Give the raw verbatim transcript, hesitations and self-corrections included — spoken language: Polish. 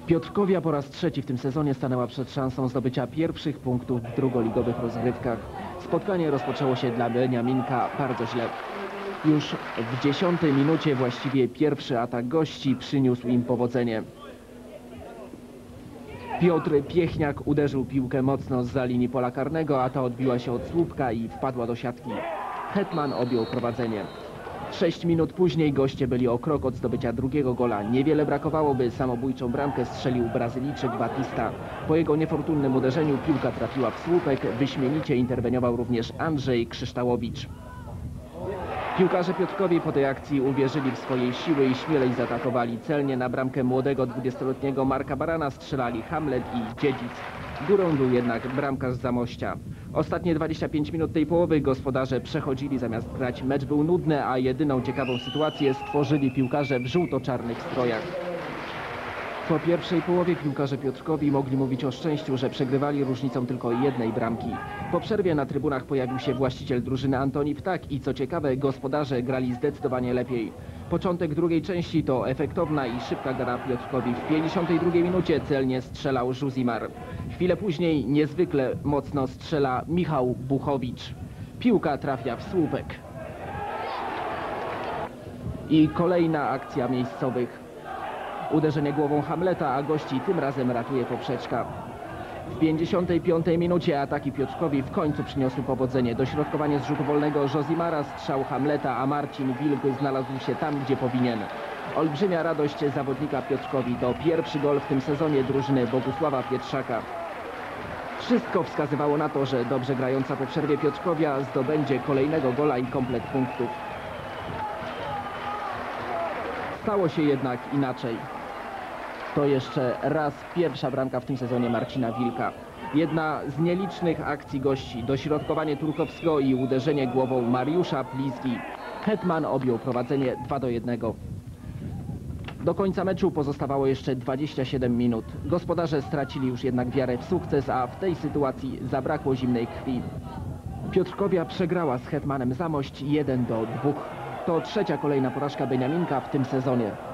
Piotrkowia po raz trzeci w tym sezonie stanęła przed szansą zdobycia pierwszych punktów w drugoligowych rozgrywkach. Spotkanie rozpoczęło się dla Beniaminka bardzo źle. Już w dziesiątej minucie właściwie pierwszy atak gości przyniósł im powodzenie. Piotr Piechniak uderzył piłkę mocno zza linii pola karnego, a ta odbiła się od słupka i wpadła do siatki. Hetman objął prowadzenie. Sześć minut później goście byli o krok od zdobycia drugiego gola. Niewiele brakowało, by samobójczą bramkę strzelił Brazylijczyk Batista. Po jego niefortunnym uderzeniu piłka trafiła w słupek. Wyśmienicie interweniował również Andrzej Krzyształowicz. Piłkarze Piotrkowi po tej akcji uwierzyli w swoje siły i śmielej zaatakowali. Celnie na bramkę młodego dwudziestoletniego Marka Barana strzelali Hamlet i Dziedzic. Górą był jednak bramkarz z Zamościa. Ostatnie dwadzieścia pięć minut tej połowy gospodarze przechodzili zamiast grać. Mecz był nudny, a jedyną ciekawą sytuację stworzyli piłkarze w żółto-czarnych strojach. Po pierwszej połowie piłkarze Piotrkowi mogli mówić o szczęściu, że przegrywali różnicą tylko jednej bramki. Po przerwie na trybunach pojawił się właściciel drużyny Antoni Ptak i co ciekawe gospodarze grali zdecydowanie lepiej. Początek drugiej części to efektowna i szybka gra Piotrkowi. W pięćdziesiątej drugiej minucie celnie strzelał Żuzimar. Chwilę później niezwykle mocno strzela Michał Buchowicz. Piłka trafia w słupek. I kolejna akcja miejscowych. Uderzenie głową Hamleta, a gości tym razem ratuje poprzeczka. W pięćdziesiątej piątej minucie ataki Piotrkowi w końcu przyniosły powodzenie. Dośrodkowanie z rzutu wolnego Żozimara, strzał Hamleta, a Marcin Wilk znalazł się tam, gdzie powinien. Olbrzymia radość zawodnika Piotrkowi. To pierwszy gol w tym sezonie drużyny Bogusława Pietrzaka. Wszystko wskazywało na to, że dobrze grająca po przerwie Piotrkowia zdobędzie kolejnego gola i komplet punktów. Stało się jednak inaczej. To jeszcze raz pierwsza bramka w tym sezonie Marcina Wilka. Jedna z nielicznych akcji gości. Dośrodkowanie Turkowskiego i uderzenie głową Mariusza Plizgi. Hetman objął prowadzenie dwa do jednego. Do końca meczu pozostawało jeszcze dwadzieścia siedem minut. Gospodarze stracili już jednak wiarę w sukces, a w tej sytuacji zabrakło zimnej krwi. Piotrkowia przegrała z Hetmanem Zamość jeden do dwóch. To trzecia kolejna porażka Beniaminka w tym sezonie.